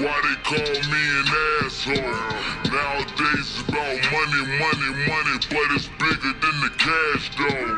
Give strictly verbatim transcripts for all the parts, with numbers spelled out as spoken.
Why they call me an asshole? Nowadays it's about money, money, money, but it's bigger than the cash though.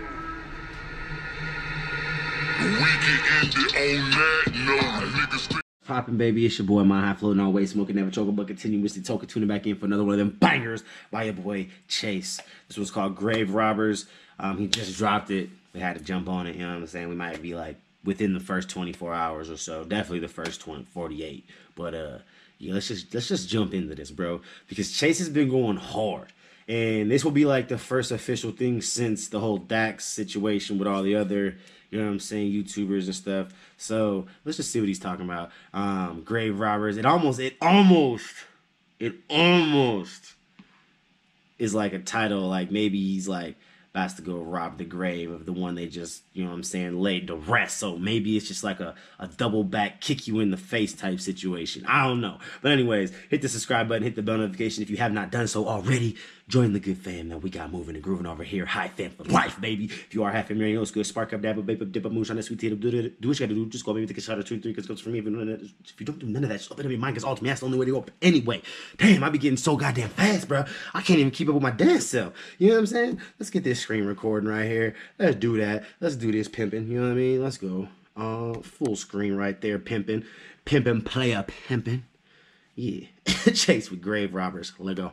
We can end it on that note, niggas. Poppin', baby, it's your boy, my high flow, no way, smoking, never choking, but continuously talking, tuning back in for another one of them bangers by your boy Chase. This was called Grave Robbers. Um, he just dropped it. We had to jump on it. You know what I'm saying? We might be like within the first twenty-four hours or so, definitely the first twenty, forty-eight. But uh, yeah, let's just let's just jump into this, bro, because Chase has been going hard. And this will be like the first official thing since the whole Dax situation with all the other, you know what I'm saying, YouTubers and stuff. So let's just see what he's talking about. Um, Grave Robbers. It almost, it almost, it almost is like a title. Like maybe he's like about to go rob the grave of the one they just, you know what I'm saying, laid to rest. So maybe it's just like a, a double back kick you in the face type situation. I don't know. But anyways, hit the subscribe button, hit the bell notification if you have not done so already. Join the good fam that we got moving and grooving over here. High fam for life, baby. If you are half familiar, you know it's good. Spark up, dab up, vape up, dip up, moonshine, that sweet tea, do what you gotta do. Just go, baby, take a shot or two, three, because it goes for me. If you, if you don't do none of that, just open up your mind, because ultimately that's the only way to go. Anyway, damn, I be getting so goddamn fast, bro. I can't even keep up with my dance self. You know what I'm saying? Let's get this screen recording right here. Let's do that. Let's do this pimping. You know what I mean? Let's go. Uh, full screen right there, pimping. Pimping, player pimping. Yeah. Chase with Grave Robbers. Let go.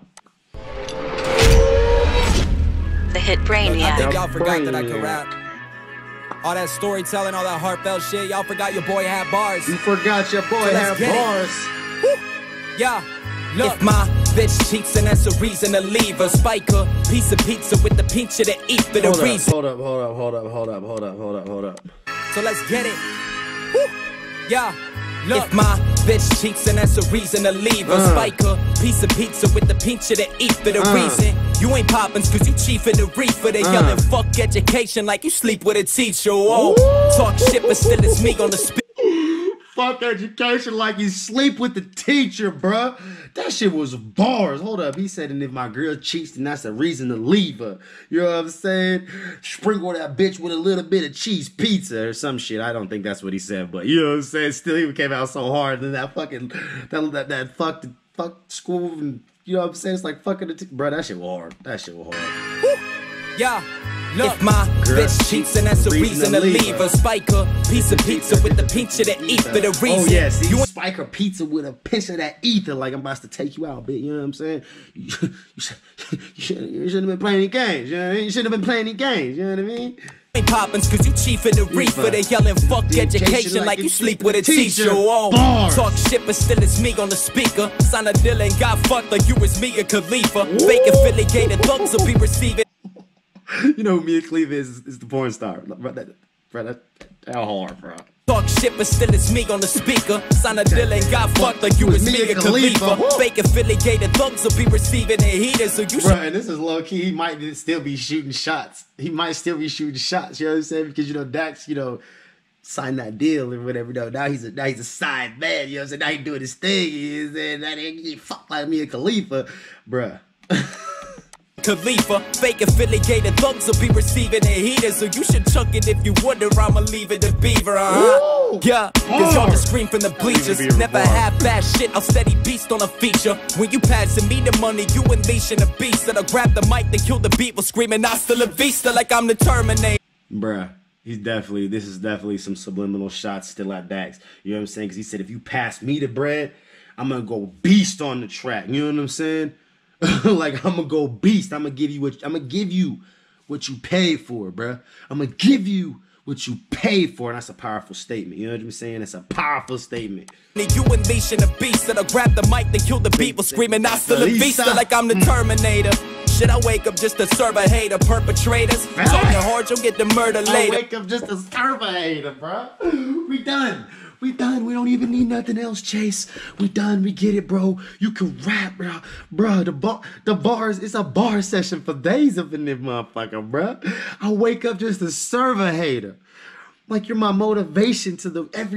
The hit Brainiac. I think y'all forgot that I could rap. All that storytelling, all that heartfelt shit. Y'all forgot your boy had bars. You forgot your boy So had bars. Yeah. Look. If my bitch cheats, and that's a reason to leave her. Spike a piece of pizza with the pinch of the eat for the Hold reason. up, hold up, hold up, hold up, hold up, hold up, hold up, hold up. So let's get it. Woo. Yeah. Look. If my bitch cheats, and that's a reason to leave her. Uh. Spike a piece of pizza with the pinch of the eat for the uh. reason. You ain't poppins' cause you chiefin' the reefer. They uh. yellin' fuck education like you sleep with a teacher. Oh, ooh. Talk shit but still it's me on the spit. Fuck education like you sleep with the teacher, bruh. That shit was bars. Hold up. He said, and if my girl cheats, then that's a reason to leave her. You know what I'm saying? Sprinkle that bitch with a little bit of cheese pizza or some shit. I don't think that's what he said, but you know what I'm saying? Still, he came out so hard. And that fucking, that, that, that fuck, fuck school, and you know what I'm saying? It's like fucking the t bro, that shit was hard. That shit was hard. Woo. Yeah. Look. If my girl bitch cheats, and that's a reason, reason to leave her. Spike her piece of pizza with the pinch of the ether. For the reason. Oh yeah, see, you spike her pizza with a pinch of that ether, like I'm about to take you out, bitch. You know what I'm saying? You, you, should, you, should, you shouldn't have been playing any games. You know what I mean? You shouldn't have been playing any games. You know what I mean? Ain't poppins' cause you chiefin' the reefer. They yellin' fuck the education, education like, like you sleep with a teacher. teacher. Oh, bars. Talk shit but still it's me on the speaker. Sign a deal and got fucked like you was me and Khalifa. Fake affiliated thugs will be receiving. You know who Mia Khalifa is, is the porn star. Bro, that, bro, that, that hard, bro. Talk shit, but still it's me on the speaker. Sign a deal and got fucked like you was me and Khalifa. Fake affiliated thugs will be receiving a heater, so you should. Bro, and this is low key. He might still be shooting shots. He might still be shooting shots. You know what I'm saying? Because you know Dax, you know, signed that deal or whatever. Though now he's a now he's a side man. You know what I'm saying? Now he doing his thing. You know what I'm saying? Now they get fucked like me and Khalifa, bruh. Khalifa, fake affiliated thugs will be receiving a heater, so you should chuck it if you wonder. I'ma leave it to Beaver, uh-huh. Yeah, cause y'all just scream from the bleachers. Never have bad shit, I'll steady beast on a feature. When you passing me the money, you unleashing a beast. That'll grab the mic, then kill the beat while screaming hasta la vista like I'm the Terminator. Bruh, he's definitely, this is definitely some subliminal shots still at Dax. You know what I'm saying? Cause he said, if you pass me the bread, I'm gonna go beast on the track. You know what I'm saying? Like I'm gonna go beast. I'm gonna give you what I'm gonna give you what you paid for, bruh. I'm gonna give you what you paid for, and that's a powerful statement. You know what I'm saying? It's a powerful statement. You unleashing a beast that'll grab the mic, then kill the beat while screaming hasta la vista like I'm the Terminator. Should I wake up just to serve a hater? Perpetrators talking hard, you'll get the murder later. I wake up just to serve a hater, bruh. We done. We done. We don't even need nothing else, Chase. We done. We get it, bro. You can rap, bro. Bro, the bar, the bars, it's a bar session for days up in this motherfucker, bro. I wake up just to serve a hater. Like you're my motivation to the every day. I'm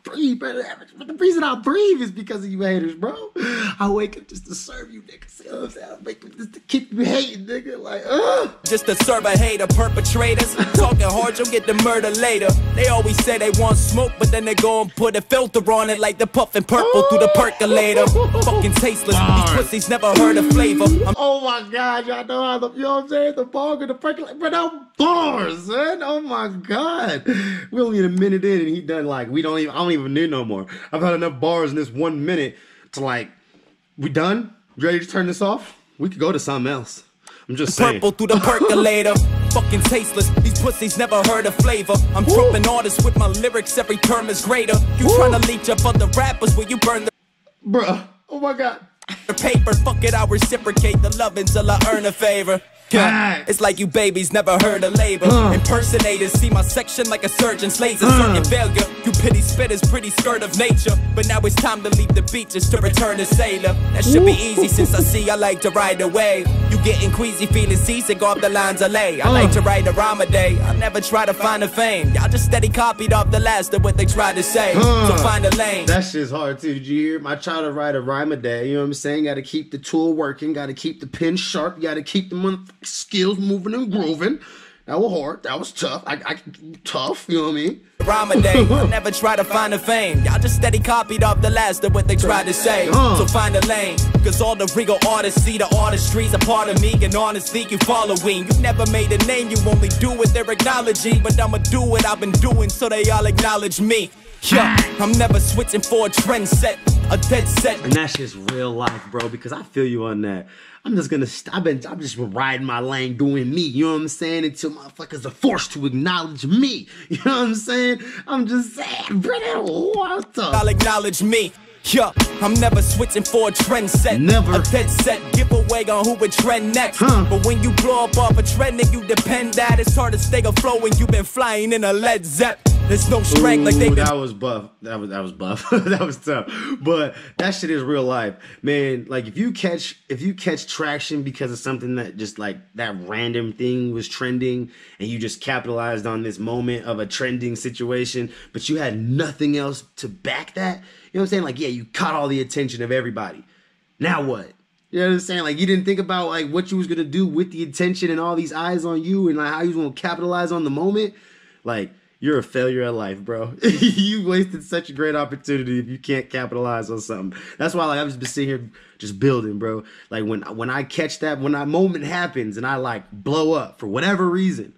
breathe, bro. The reason I breathe is because of you haters, bro. I wake up just to serve you, niggas. You know what I'm saying? I wake up just to keep you hating, nigga. Like, ugh. Just to serve a hater, perpetrators. Talking hard, you'll get the murder later. They always say they want smoke, but then they go and put a filter on it like they're puffing purple through the percolator. Fucking tasteless. Bars. These pussies never heard of flavor. I'm oh my God, y'all know how the, you know what I'm saying? The bong and the percolator. But I'm bars, man. Oh my God. We only in a minute in and he done like, we don't even, I don't even need no more. I've had enough bars in this one minute to like, we done? Ready to turn this off? We could go to something else. I'm just saying. Purple through the percolator. Fucking tasteless. These pussies never heard of flavor. I'm trumping artists with my lyrics. Every term is greater. You tryna leech up other rappers where you burn the bruh. Oh my God. The paper. Fuck it, I'll reciprocate the love until I earn a favor. Yeah. It's like you babies never heard of labor. Uh. Impersonators see my section like a surgeon slays a uh. certain failure. You pity spitters, pretty skirt of nature. But now it's time to leave the beaches to return a sailor. That should be easy since I see I like to ride away. You getting queasy, feeling seasick off the lines I lay. I uh. like to write a rhyme a day. I never try to find a fame. Y'all just steady copied off the last of what they tried to say. Uh. So find a lane. That shit's hard too. Did you hear? I try to write a rhyme a day. You know what I'm saying? Gotta keep the tool working. Gotta keep the pen sharp. You gotta keep the month skills moving and grooving. That was hard. That was tough. I, I tough. You know what I mean? Rhyme a day. I never try to find a fame. Y'all just steady copied off the last of what they tried to say. Uh. So find a lane. Cause all the real artists see the artistry's a part of me. And honestly, you following. You never made a name. You only do what they're acknowledging. But I'ma do what I've been doing so they all acknowledge me. Yeah, I'm never switching for a trend set, a dead set. And that's just real life, bro, because I feel you on that. I'm just gonna, I've been, I'm just riding my lane doing me, you know what I'm saying? Until motherfuckers are forced to acknowledge me, you know what I'm saying? I'm just saying, brother, what the? I'll acknowledge me. Yeah, I'm never switching for a trend set. Never. A dead set, giveaway on who would trend next. Huh. But when you blow up off a trend and you depend that, it's hard to stay afloat when you've been flying in a Led Zepp. There's no strength. Ooh, like they been that was buff. That was that was buff. That was tough. But that shit is real life, man. Like if you catch if you catch traction because of something that just like that random thing was trending, and you just capitalized on this moment of a trending situation, but you had nothing else to back that. You know what I'm saying? Like, yeah, you caught all the attention of everybody. Now what? You know what I'm saying? Like, you didn't think about like what you was gonna do with the attention and all these eyes on you, and like how you was gonna capitalize on the moment. Like, you're a failure at life, bro. You wasted such a great opportunity if you can't capitalize on something. That's why like I've just been sitting here just building, bro. Like when when I catch that, when that moment happens and I like blow up for whatever reason,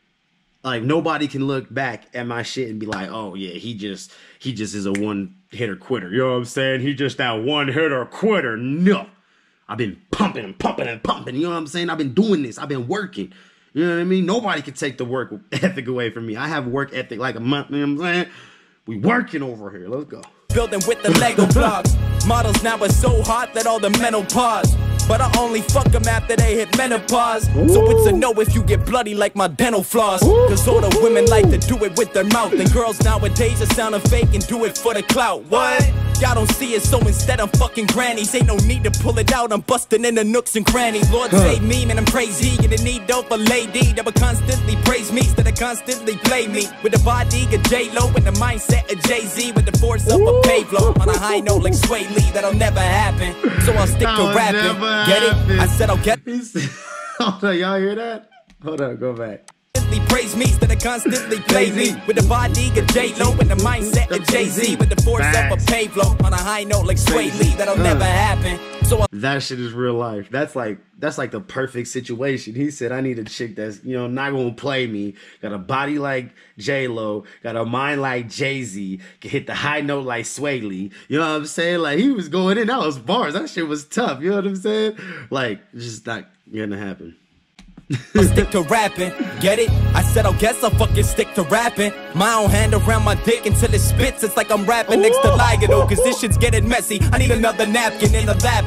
like nobody can look back at my shit and be like, oh yeah, he just he just is a one hitter quitter. You know what I'm saying? He just that one hitter quitter. No. I've been pumping and pumping and pumping. You know what I'm saying? I've been doing this. I've been working. You know what I mean? Nobody can take the work ethic away from me. I have work ethic like a month. You know what I'm saying? We working over here. Let's go. Building with the Lego blocks. Models now are so hot that all the menopause. But I only fuck them after they hit menopause. Ooh. So it's a no if you get bloody like my dental floss. Ooh. Cause all the women like to do it with their mouth. And girls nowadays are sounding fake and do it for the clout. What? Y'all don't see it, so instead I'm fucking grannies. Ain't no need to pull it out, I'm busting in the nooks and crannies. Lord huh. save me, man, I'm crazy. And the need though for lady that would constantly praise me, instead of constantly play me. With the body of J-Lo and the mindset of Jay-Z, with the force of a Pavlo. On a high note like Sway Lee, that'll never happen. So I'll stick to rapping. Get it? I said I'll get it. Hold on, y'all hear that? Hold on, go back. Praise me instead of constantly play me. With the body of J-Lo and the mindset of Jay-Z, with the force of a Pavlo. On a high note like Sway Lee, that'll uh, never happen. So that shit is real life. That's like that's like the perfect situation. He said, I need a chick that's, you know, not gonna play me. Got a body like J-Lo, got a mind like Jay-Z, can hit the high note like Sway Lee. You know what I'm saying? Like he was going in, that was bars. That shit was tough. You know what I'm saying? Like, it's just not gonna happen. I'll stick to rapping, get it? I said, I guess I'll fucking stick to rapping. My own hand around my dick until it spits. It's like I'm rapping Ooh. next to Ligado, cause this shit's getting messy. I need another napkin in the lap.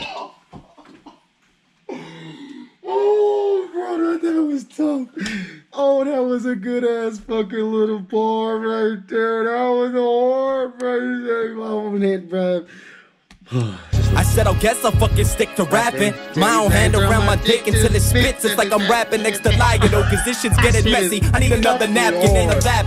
Oh, bro, that was tough. Oh, that was a good ass fucking little bar right there. That was a hard right my own head, bro. I said, I guess I'll fucking stick to rapping. My own hand around my dick until it spits. It's like I'm rapping next to Ligado, cause this shit's getting messy. I need another napkin and a lapping.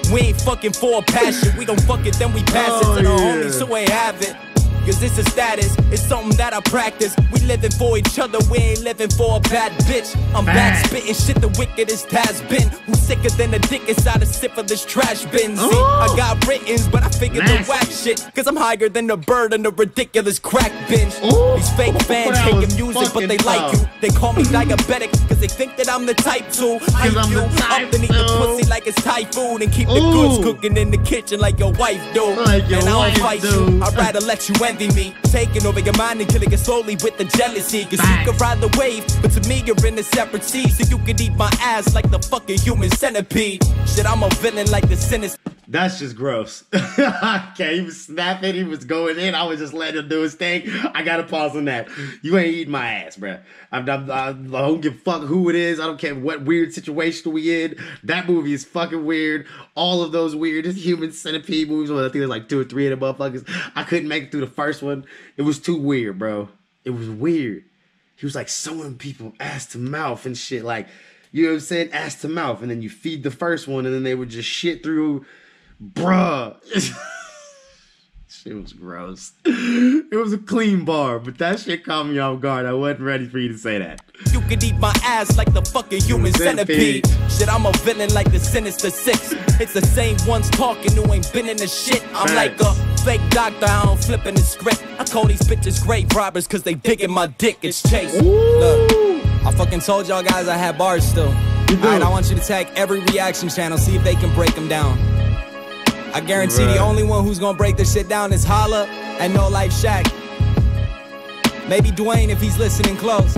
We ain't fucking for a passion. We gon' fuck it, then we pass Oh, it to the yeah. homies who ain't have it. Cause this is status, it's something that I practice. We living for each other, we ain't living for a bad bitch. I'm back spitting shit the wickedest has been. Who's sicker than the dick inside a sip of this trash bin? See, Ooh. I got writtens, but I figured the Nasty. whack shit. Cause I'm higher than the bird and the ridiculous crack binge. Ooh. These fake fans That hating was music, but they fucking like tough. you. They call me diabetic, cause they think that I'm the type to hype I'm you the type up and eat the to. pussy like it's Thai food. And keep the Ooh. goods cooking in the kitchen like your wife do. Like your and I wife don't fight do. you, I'd rather let you envy me. Taking over your mind and killing it slowly with the jealousy. Cause Bang. you can ride the wave, but to me you're in a separate sea. So you could eat my ass like the fucking human centipede. Shit, I'm a villain like the sinister. That's just gross. Okay, he was snapping, he was going in. I was just letting him do his thing. I gotta pause on that. You ain't eating my ass, bruh. I'm, I'm, I don't give a fuck who it is. I don't care what weird situation we in. That movie is fucking weird. All of those weird human centipede movies. Well, I think there's like two or three of them motherfuckers. I couldn't make it through the first one. It was too weird, bro. It was weird. He was like sewing people ass to mouth and shit. Like, you know what I'm saying? Ass to mouth. And then you feed the first one and then they would just shit through. Bruh. Shit was gross. It was a clean bar, but that shit caught me off guard. I wasn't ready for you to say that. You could eat my ass like the fucking human centipede. Centipede. Shit, I'm a villain like the Sinister Six. It's the same ones talking who ain't been in the shit. I'm like a fake doctor, I don't flip in the script. I call these bitches grave robbers cause they digging my dick. It's Chase. Look, I fucking told y'all guys I had bars still. Alright, I want you to tag every reaction channel, see if they can break them down. I guarantee Right. the only one who's gonna break this shit down is Holla and No Life Shaq. Maybe Dwayne if he's listening close.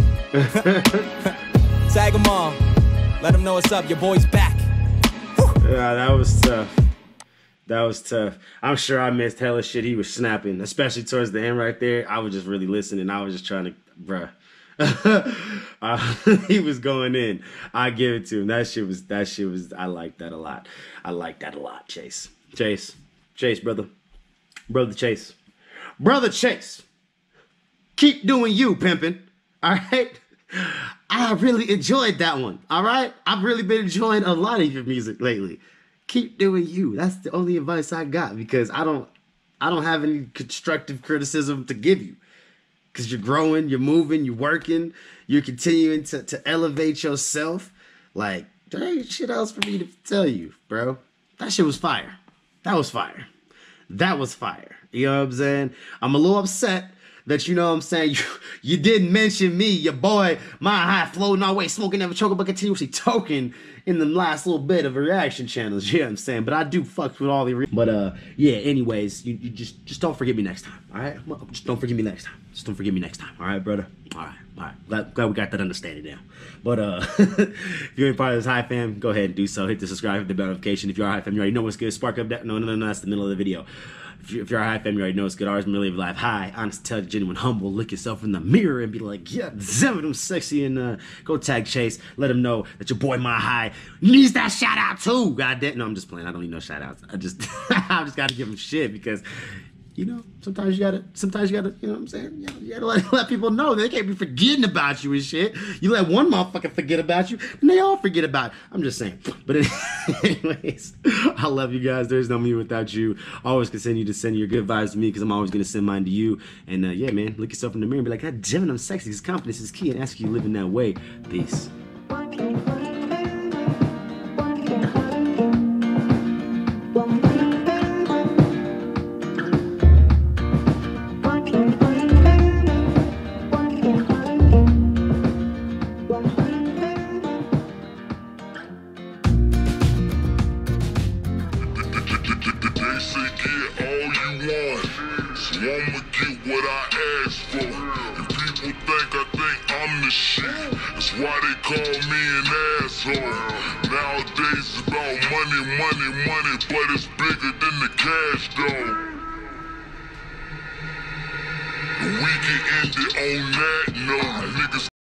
Tag them all. Let them know what's up. Your boy's back. Yeah, that was tough. That was tough. I'm sure I missed hella shit he was snapping, especially towards the end right there. I was just really listening. I was just trying to, bruh. uh, he was going in. I give it to him. That shit was, that shit was, I like that a lot. I like that a lot, Chase. Chase. Chase, brother. Brother Chase. Brother Chase. Keep doing you, pimpin'. All right? I really enjoyed that one. All right? I've really been enjoying a lot of your music lately. Keep doing you. That's the only advice I got because I don't I don't have any constructive criticism to give you. Because you're growing, you're moving, you're working, you're continuing to, to elevate yourself. Like, there ain't shit else for me to tell you, bro. That shit was fire. That was fire. That was fire. You know what I'm saying? I'm a little upset that, you know what I'm saying, you, you didn't mention me, your boy, my high flow, no way, smoking, never choking, but continuously toking in the last little bit of reaction channels. You know what I'm saying? But I do fuck with all the re But, uh, yeah, anyways, you, you just just don't forget me next time, all right? Well, just don't forget me next time. Just don't forget me next time, all right, brother? All right, all right. Glad, glad we got that understanding now. But, uh, if you ain't part of this High Fam, go ahead and do so. Hit the subscribe, hit the bell notification. If you are High Fam, you already know what's good. Spark up that. No, no, no, no, that's the middle of the video. If you're, if you're a High Fam, you already know it's good. Ours really live life high, honest, intelligent, genuine, humble. Look yourself in the mirror and be like, yeah, damn it, I'm sexy. And uh, go tag Chase. Let him know that your boy, my high, needs that shout out too. God damn. No, I'm just playing. I don't need no shout outs. I just, I just got to give him shit because, you know, sometimes you gotta, sometimes you gotta, you know what I'm saying? You, know, you gotta let, let people know. They can't be forgetting about you and shit. You let one motherfucker forget about you, and they all forget about it. I'm just saying. But anyways, I love you guys. There's no me without you. Always continue to send your good vibes to me because I'm always gonna send mine to you. And uh, yeah, man, look yourself in the mirror and be like, God damn it, I'm sexy. Because confidence is key and ask you to live in that way. Peace. They say get all you want, so I'ma get what I asked for. And people think I think I'm the shit, that's why they call me an asshole. Nowadays it's about money, money, money, but it's bigger than the cash though. And we can end it on that note, niggas.